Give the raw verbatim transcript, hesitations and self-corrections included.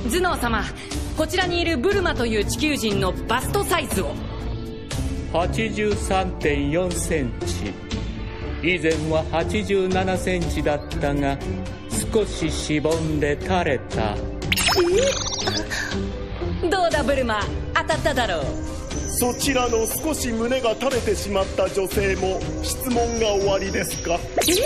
頭脳様、こちらにいるブルマという地球人のバストサイズを。 はちじゅうさんてんよんセンチ。以前ははちじゅうななセンチだったが少ししぼんで垂れた。 どうだブルマ、当たっただろう。 そちらの少し胸が垂れてしまった女性も質問が終わりですか？